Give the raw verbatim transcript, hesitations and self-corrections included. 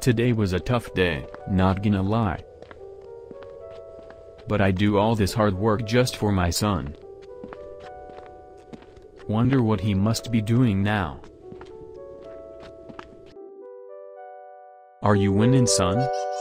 Today was a tough day, not gonna lie. But I do all this hard work just for my son. Wonder what he must be doing now. Are you winning, son?